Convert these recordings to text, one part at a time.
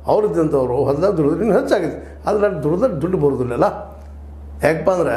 ಅವ್ರದ್ದಂಥವ್ರು ಹೊಲದಾಗ ದುಡಿದ್ರೆ ಇನ್ನೂ ಹೆಚ್ಚಾಗುತ್ತೆ. ಆದರೆ ಅಲ್ಲಿ ದುಡ್ಡು ಬರೋದಿಲ್ಲಲ್ಲ. ಯಾಕಪ್ಪ ಅಂದ್ರೆ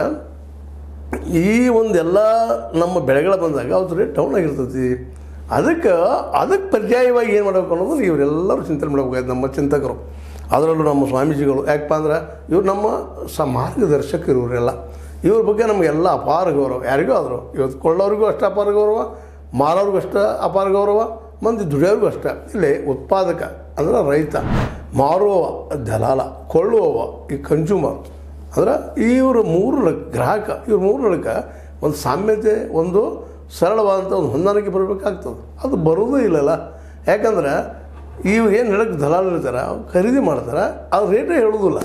ಈ ಒಂದೆಲ್ಲ ನಮ್ಮ ಬೆಳೆಗಳು ಬಂದಾಗ ಅವ್ರ ರೇಟ್ ಡೌನ್ ಆಗಿರ್ತೈತಿ. ಅದಕ್ಕೆ ಪರ್ಯಾಯವಾಗಿ ಏನು ಮಾಡಬೇಕು ಅನ್ನೋದು ಇವರೆಲ್ಲರೂ ಚಿಂತನೆ ಮಾಡಬೇಕಾಯ್ತು, ನಮ್ಮ ಚಿಂತಕರು, ಅದರಲ್ಲೂ ನಮ್ಮ ಸ್ವಾಮೀಜಿಗಳು. ಯಾಕಪ್ಪ ಅಂದ್ರೆ ಇವ್ರು ನಮ್ಮ ಮಾರ್ಗದರ್ಶಕರು. ಇವರೆಲ್ಲ ಇವ್ರ ಬಗ್ಗೆ ನಮಗೆಲ್ಲ ಅಪಾರ ಗೌರವ. ಯಾರಿಗೂ ಆದರೂ ಇವತ್ತು ಕೊಳ್ಳೋರಿಗೂ ಅಷ್ಟು ಅಪಾರ ಗೌರವ, ಮಾರೋರಿಗೂ ಅಷ್ಟು ಅಪಾರ ಗೌರವ, ಮಂದಿ ದುಡಿಯೋರಿಗೂ ಅಷ್ಟೇ. ಇಲ್ಲಿ ಉತ್ಪಾದಕ ಅಂದ್ರೆ ರೈತ, ಮಾರುವವ ದಲಾಲ, ಕೊಳ್ಳುವವ ಈ ಕನ್ಸ್ಯೂಮರ್ ಅಂದ್ರೆ ಇವರು ಗ್ರಾಹಕ. ಇವ್ರ ಮೂರಕ್ಕೆ ಒಂದು ಸಾಮ್ಯತೆ, ಒಂದು ಸರಳವಾದಂಥ ಒಂದು ಹೊಂದಾಣಿಕೆ ಬರಬೇಕಾಗ್ತದೆ. ಅದು ಬರೋದೂ ಇಲ್ಲಲ್ಲ. ಯಾಕಂದ್ರೆ ಇವು ಏನು ಹೇಳಕ್ಕೆ ದಲಾಲ್ ಇರ್ತಾರೆ, ಖರೀದಿ ಮಾಡ್ತಾರೆ, ಅದು ರೇಟೇ ಹೇಳೋದಿಲ್ಲ.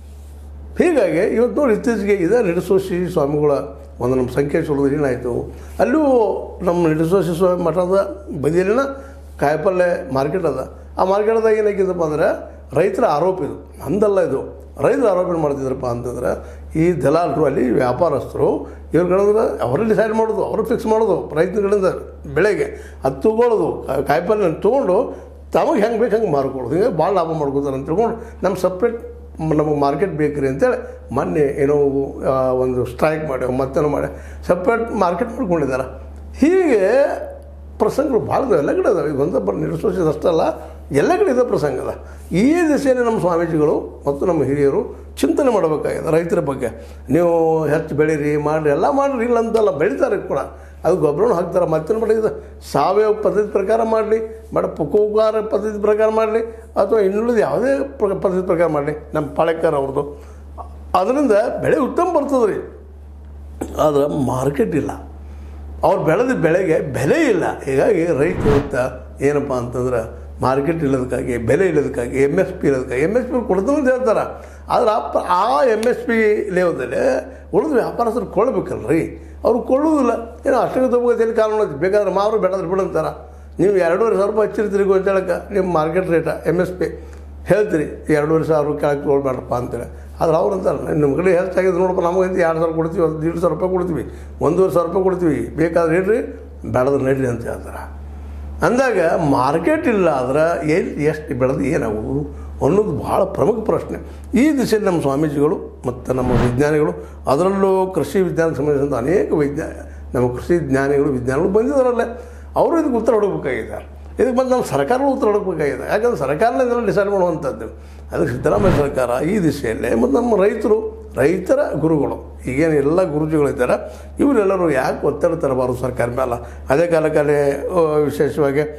ಹೀಗಾಗಿ ಇವತ್ತು ನೋಡಿ ಇತ್ತೀಚೆಗೆ ಇದೇ ನಿಡಸೋಶಿ ಸ್ವಾಮಿಗಳ ಒಂದು ನಮ್ಮ ಸಂಕೇಶ್ವರದ ಏನಾಯಿತು, ಅಲ್ಲೂ ನಮ್ಮ ನಿಡಸೋಶಿ ಸ್ವಾಮಿ ಮಠದ ಬದಿಯಲ್ಲಿನ ಕಾಯಿಪಲ್ಲೆ ಮಾರ್ಕೆಟ್ ಅದ. ಆ ಮಾರ್ಕೆಟ್ದಾಗ ಏನಾಗಿದ್ದಪ್ಪ ಅಂದ್ರೆ ರೈತರ ಆರೋಪ ಇದು, ಅಂದಲ್ಲ ಇದು, ರೈತರ ಆರೋಪ ಮಾಡ್ತಿದ್ರಪ್ಪ ಅಂತಂದ್ರೆ ಈ ದಲಾಲರು ಅಲ್ಲಿ ವ್ಯಾಪಾರಸ್ಥರು ಇವ್ರುಗಳಂದ್ರೆ ಅವರೇ ಡಿಸೈಡ್ ಮಾಡೋದು, ಅವರು ಫಿಕ್ಸ್ ಮಾಡೋದು ರೈತರುಗಳಿಂದ ಬೆಳೆಗೆ ಅದು ತೊಗೊಳ್ಳೋದು, ಕಾಯಿಪಲ್ಲೆ ತೊಗೊಂಡು ತಮಗೆ ಹೆಂಗೆ ಬೇಕು ಹಂಗೆ ಮಾರ್ಕೊಳ್ಳೋದು. ಹಿಂಗೆ ಭಾಳ ಲಾಭ ಮಾಡ್ಕೋತಾರೆ ಅಂತ ತಿಳ್ಕೊಂಡು ನಮ್ಗೆ ಸಪ್ರೇಟ್ ನಮಗೆ ಮಾರ್ಕೆಟ್ ಬೇಕ್ರಿ ಅಂತೇಳಿ ಮೊನ್ನೆ ಏನೋ ಒಂದು ಸ್ಟ್ರೈಕ್ ಮಾಡಿ ಮತ್ತೇನೋ ಮಾಡಿ ಸಪ್ರೇಟ್ ಮಾರ್ಕೆಟ್ ಮಾಡ್ಕೊಂಡಿದ್ದಾರೆ. ಹೀಗೆ ಪ್ರಸಂಗಗಳು ಭಾಳ ಇದಾವೆ, ಎಲ್ಲ ಕಡೆ ಇದಾವೆ. ಇದೊಂದು ನಿರ್ಸೋಷದಷ್ಟಲ್ಲ, ಎಲ್ಲ ಕಡೆ ಇದ್ದ ಪ್ರಸಂಗ ಅದ. ಈ ದಿಸೆಯಲ್ಲಿ ನಮ್ಮ ಸ್ವಾಮೀಜಿಗಳು ಮತ್ತು ನಮ್ಮ ಹಿರಿಯರು ಚಿಂತನೆ ಮಾಡಬೇಕಾಗಿದೆ ರೈತರ ಬಗ್ಗೆ. ನೀವು ಹೆಚ್ಚು ಬೆಳೀರಿ, ಮಾಡಿರಿ, ಎಲ್ಲ ಮಾಡಿರಿ, ಇಲ್ಲ ಅಂತಲ್ಲ, ಬೆಳೀತಾರೆ ಕೂಡ. ಅದು ಗೊಬ್ಬರನೂ ಹಾಕ್ತಾರೆ. ಮತ್ತೇನು ಮಾಡಿದ ಸಾವಯವ ಪದ್ಧತಿ ಪ್ರಕಾರ ಮಾಡಲಿ, ಪಕೋಪಕಾರ ಪದ್ಧತಿ ಪ್ರಕಾರ ಮಾಡಲಿ, ಅಥವಾ ಇನ್ನುಳಿದ ಯಾವುದೇ ಪದ್ಧತಿ ಪ್ರಕಾರ ಮಾಡಲಿ, ನಮ್ಮ ಪಾಳೆಕಾರ ಅವ್ರದ್ದು, ಅದರಿಂದ ಬೆಳೆ ಉತ್ತಮ ಬರ್ತದೆ ರೀ. ಆದರೆ ಮಾರ್ಕೆಟ್ ಇಲ್ಲ, ಅವ್ರು ಬೆಳೆದ ಬೆಳೆಗೆ ಬೆಲೆ ಇಲ್ಲ. ಹೀಗಾಗಿ ರೈತ ಇವತ್ತು ಏನಪ್ಪ ಅಂತಂದ್ರೆ ಮಾರ್ಕೆಟ್ ಇಲ್ಲದಕ್ಕಾಗಿ, ಬೆಲೆ ಇಲ್ಲದಕ್ಕಾಗಿ, MSP ಇಲ್ಲದಕ್ಕಾಗಿ, MSP ಕೊಡ್ತೀನಿ ಅಂತ ಹೇಳ್ತಾರೆ. ಆದರೆ ಆ MSP ಲೆವೆಲಲ್ಲಿ ಉಳಿದು ವ್ಯಾಪಾರಸ್ಥರು ಕೊಳ್ಳಬೇಕಲ್ರಿ, ಅವ್ರು ಕೊಳ್ಳೋದಿಲ್ಲ. ಏನೋ ಅಷ್ಟಕ್ಕೆ ತೊಗೋತೀನಿ ಕಾರಣ ಬೇಕಾದ್ರೆ ಮಾರು ಬೆಳೆದ್ರೆ ಬಿಡಂತಾರೆ. ನೀವು 2,500 ರೂಪಾಯಿ ಹಚ್ಚಿರ್ತೀರಿ ಗೊಂಚಾಳಕ್ಕೆ, ನಿಮ್ಮ ಮಾರ್ಕೆಟ್ ರೇಟ MSP ಹೇಳ್ತೀರಿ 2,500 ಕೆಳಗೆ ತೊಗೊಳ್ಬೇಡಪ್ಪ ಅಂತೇಳಿ. ಆದ್ರೆ ಅವ್ರು ಅಂತಾರೆ ನಿಮ್ಮ ಕಡೆ ಹೆಚ್ಚಾಗಿದೆ ನೋಡಪ್ಪ, ನಮಗಂತ 2,000 ಕೊಡ್ತೀವಿ, 1,500 ರೂಪಾಯಿ ಕೊಡ್ತೀವಿ, 1,500 ರೂಪಾಯಿ ಕೊಡ್ತೀವಿ, ಬೇಕಾದ್ರೆ ಹೇಳ್ರಿ, ಬೆಳೆದ್ರೆ ನಡೀರಿ ಅಂತ ಹೇಳ್ತಾರೆ. ಅಂದಾಗ ಮಾರ್ಕೆಟ್ ಇಲ್ಲ ಆದ್ರೆ ಎಷ್ಟು ಬೆಳೆದು ಏನಾಗೋದು ಅನ್ನೋದು ಭಾಳ ಪ್ರಮುಖ ಪ್ರಶ್ನೆ. ಈ ದಿಸೆಯಲ್ಲಿ ನಮ್ಮ ಸ್ವಾಮೀಜಿಗಳು ಮತ್ತು ನಮ್ಮ ವಿಜ್ಞಾನಿಗಳು, ಅದರಲ್ಲೂ ಕೃಷಿ ವಿಜ್ಞಾನಕ್ಕೆ ಸಂಬಂಧಿಸಿದಂಥ ಅನೇಕ ನಮ್ಮ ಕೃಷಿ ವಿಜ್ಞಾನಿಗಳು ಬಂದಿದ್ದಾರಲ್ಲೇ, ಅವರು ಇದಕ್ಕೆ ಉತ್ತರ ಹುಡುಕಬೇಕಾಗಿದೆ. ಇದಕ್ಕೆ ಬಂದು ನಮ್ಮ ಸರ್ಕಾರಗಳು ಉತ್ತರ ಹುಡುಕಬೇಕಾಗಿದೆ. ಯಾಕಂದ್ರೆ ಸರ್ಕಾರನೇ ಇದೆಲ್ಲ ಡಿಸೈಡ್ ಮಾಡುವಂಥದ್ದು. ಅದಕ್ಕೆ ಸಿದ್ದರಾಮಯ್ಯ ಸರ್ಕಾರ ಈ ದಿಸೆಯಲ್ಲೇ ಮತ್ತು ನಮ್ಮ ರೈತರ ಗುರುಗಳು, ಈಗೇನು ಎಲ್ಲ ಗುರುಜಿಗಳಿದ್ದಾರೆ, ಇವರೆಲ್ಲರೂ ಯಾಕೆ ಒತ್ತಡ ತರಬಾರ್ದು ಸರ್ಕಾರ ಮೇಲೆ. ಅದೇ ಕಾಲಕ್ಕಲ್ಲೇ ವಿಶೇಷವಾಗಿ